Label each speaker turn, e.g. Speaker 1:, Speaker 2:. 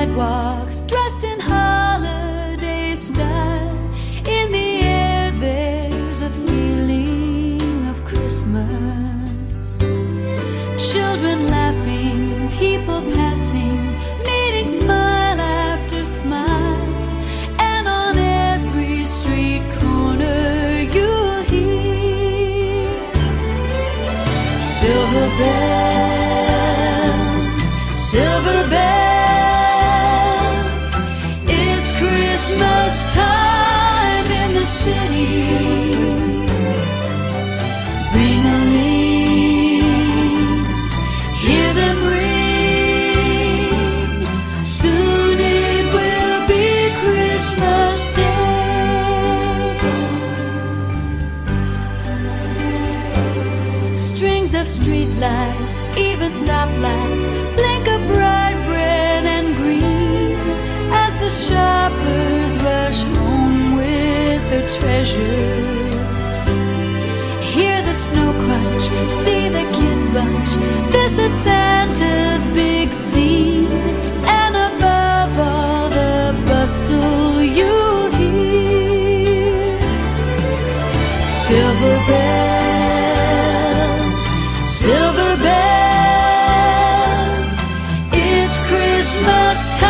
Speaker 1: sidewalks, dressed in holiday style. In the air there's a feeling of Christmas. Children laughing, people passing, meeting smile after smile. And on every street corner you'll hear silver bells, silver bells. It's Christmas time in the city. Ring-a-ling, hear them ring. Soon it will be Christmas Day. Strings of streetlights, even stoplights, blink a bright red and green as the shoppers rush home with their treasures. Hear the snow crunch, see the kids bunch. This is Santa's big scene, and above all the bustle you'll hear silver bells, silver bells. It's Christmas time